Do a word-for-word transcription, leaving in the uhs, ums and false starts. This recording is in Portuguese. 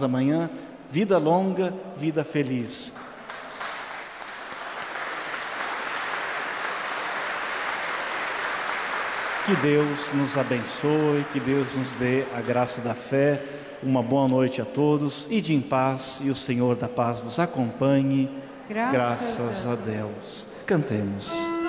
encontrarmos amanhã. Vida longa, vida feliz. Que Deus nos abençoe, que Deus nos dê a graça da fé. Uma boa noite a todos. Ide em paz e o Senhor da paz vos acompanhe. Graças, Graças a Deus. Cantemos.